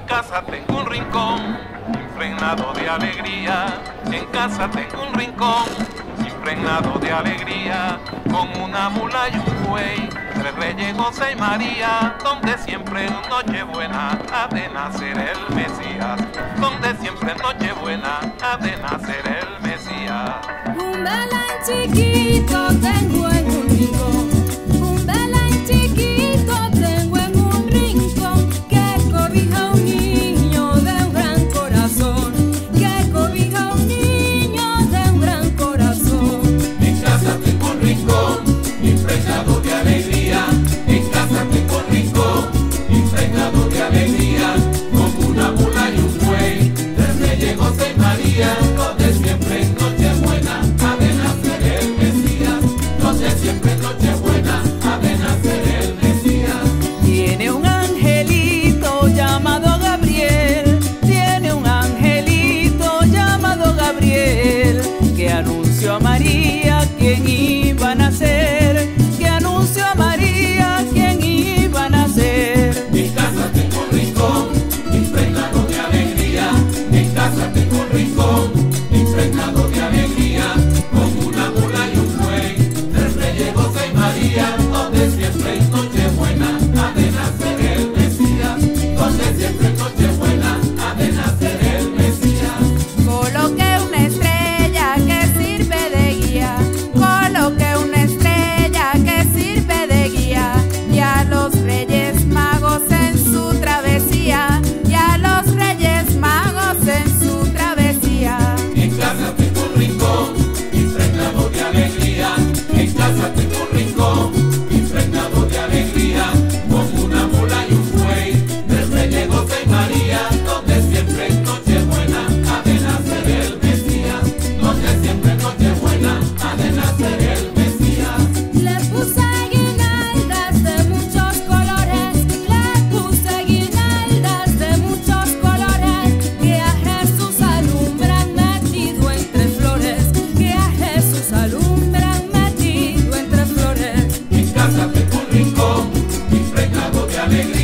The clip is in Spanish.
casa tengo un rincón impregnado de alegría. En casa tengo un rincón impregnado de alegría, con una mula y un buey, 3 reyes, José y María, donde siempre en Nochebuena ha de nacer el Mesías, donde siempre en Nochebuena ha de nacer el Mesías. Un Belén chiquito tengo en un rincón, un Belén chiquito tengo en un rincón, que cobija a un niño de un gran corazón, que cobija a un niño de un gran corazón. En casa tengo un rincón impregnado de alegría, en casa tengo un rincón impregnado de alegría, con una mula y un buey, 3 reyes, José y María, donde siempre en Nochebuena ha de nacer el Mesías, donde siempre en Nochebuena ha de nacer el Mesías. Tiene un angelito llamado Gabriel, tiene un angelito llamado Gabriel, que anunció a María quien iba a nacer, que anunció a María quien iba a nacer. En casa tengo un rincón impregnado de alegría, en casa tengo un rincón impregnado de alegría, con una mula y un buey, 3 reyes, José y María, donde siempre en Nochebuena ha de nacer el Mesías, donde siempre en Nochebuena ha de nacer el Mesías. Coloqué una estrella que sirve de guía, coloqué una estrella que sirve de guía, y a los Reyes Magos en su travesía, y a los Reyes Magos en su travesía. En casa tengo un rincón impregnado de alegría, en casa tengo un rincón impregnado de alegría, con una mula y un buey, 3 reyes, José y María, donde siempre en Nochebuena ha de nacer el Mesías, donde siempre en Nochebuena ha de nacer el Mesías. Le puse guirnaldas de muchos colores, le puse guirnaldas de muchos colores, que a Jesús alumbran metido entre flores, que a Jesús alumbran metido entre flores. En casa tengo un rincón impregnado de alegría.